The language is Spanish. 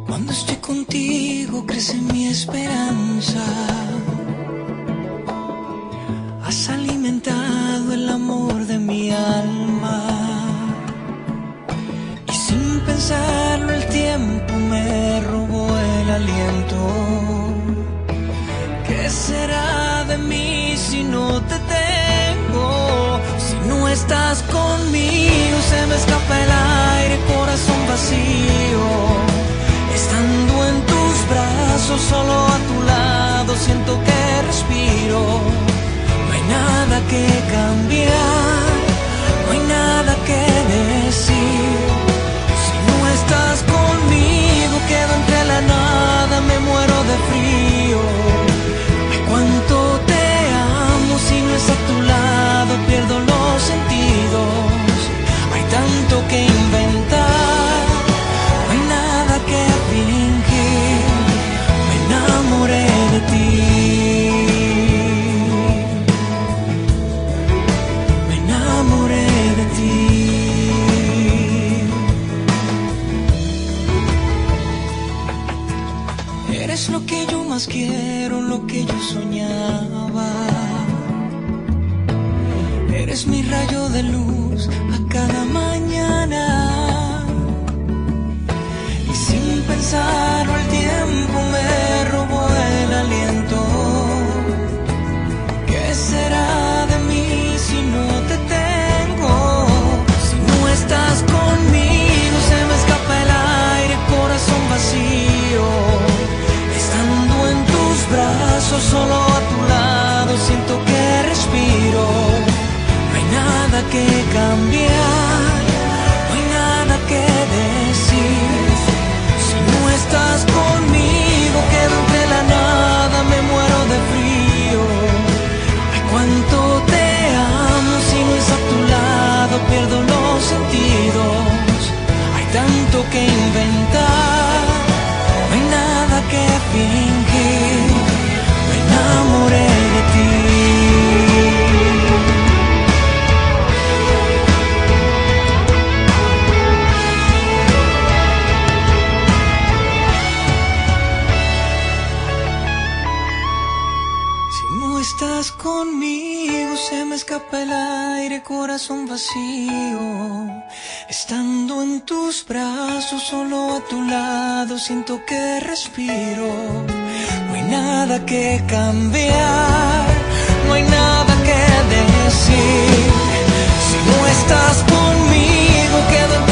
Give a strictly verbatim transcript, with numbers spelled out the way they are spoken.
Cuando estoy contigo crece mi esperanza. Has alimentado el amor de mi alma. Y sin pensarlo el tiempo me robó el aliento. ¿Qué será de mí si no te tengo? Si no estás conmigo se me escapa el aire, corazón vacío. Estando en tus brazos, solo a tu lado, siento que respiro. No hay nada que cambiar, no hay nada que decir. Si no estás conmigo, quedo entre la nada, me muero de frío. Ay, cuánto te amo, si no es a tu lado, pierdo los sentidos. Hay tanto que inventar, no hay nada que fingir. Me enamoré de ti. Me enamoré de ti. Eres lo que yo más quiero, lo que yo soñaba. Eres mi rayo de luz a cada mañana. Y sin pensarlo el tiempo me robó el aliento. ¿Qué será de mí si no te tengo? Si no estás conmigo se me escapa el aire, corazón vacío. Estando en tus brazos, solo a tu lado, siento que respiro. No hay nada que cambiar, no hay nada que decir. Si no estás conmigo, quedo entre la nada, me muero de frío. Ay, cuánto te amo, si no es a tu lado, pierdo los sentidos. Hay tanto que inventar, no hay nada que fingir. Me enamoré de ti. Estás conmigo, se me escapa el aire, corazón vacío. Estando en tus brazos, solo a tu lado, siento que respiro. No hay nada que cambiar, no hay nada que decir. Si no estás conmigo, quedo en